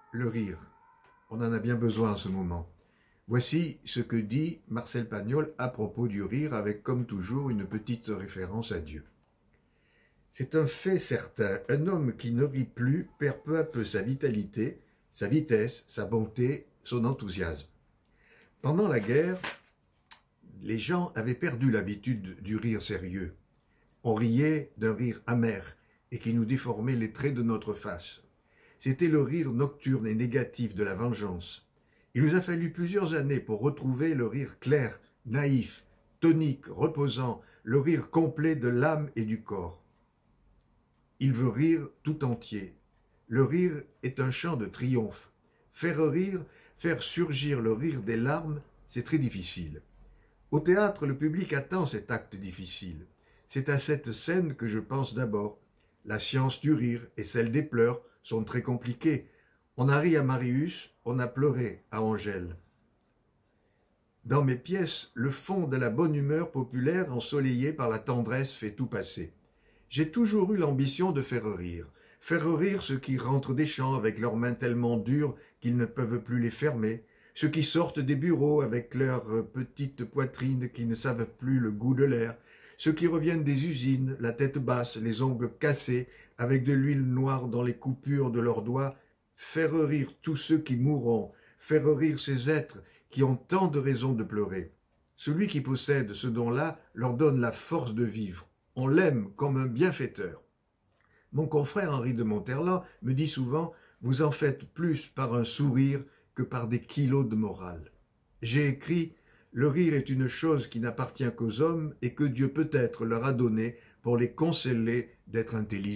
le rire. On en a bien besoin en ce moment. Voici ce que dit Marcel Pagnol à propos du rire, avec comme toujours une petite référence à Dieu. C'est un fait certain, un homme qui ne rit plus perd peu à peu sa vitalité, sa vitesse, sa bonté, son enthousiasme. Pendant la guerre, les gens avaient perdu l'habitude du rire sérieux. On riait d'un rire amer et qui nous déformait les traits de notre face. C'était le rire nocturne et négatif de la vengeance. Il nous a fallu plusieurs années pour retrouver le rire clair, naïf, tonique, reposant, le rire complet de l'âme et du corps. Il veut rire tout entier. Le rire est un chant de triomphe. Faire rire, faire surgir le rire des larmes, c'est très difficile. Au théâtre, le public attend cet acte difficile. C'est à cette scène que je pense d'abord. La science du rire et celle des pleurs sont très compliquées. On a ri à Marius, on a pleuré à Angèle. Dans mes pièces, le fond de la bonne humeur populaire ensoleillée par la tendresse fait tout passer. J'ai toujours eu l'ambition de faire rire ceux qui rentrent des champs avec leurs mains tellement dures qu'ils ne peuvent plus les fermer, ceux qui sortent des bureaux avec leurs petites poitrines qui ne savent plus le goût de l'air, ceux qui reviennent des usines, la tête basse, les ongles cassés, avec de l'huile noire dans les coupures de leurs doigts, faire rire tous ceux qui mourront, faire rire ces êtres qui ont tant de raisons de pleurer. Celui qui possède ce don-là leur donne la force de vivre. On l'aime comme un bienfaiteur. Mon confrère Henri de Monterland me dit souvent « Vous en faites plus par un sourire que par des kilos de morale ». J'ai écrit « Le rire est une chose qui n'appartient qu'aux hommes et que Dieu peut-être leur a donnée pour les consoler d'être intelligents ».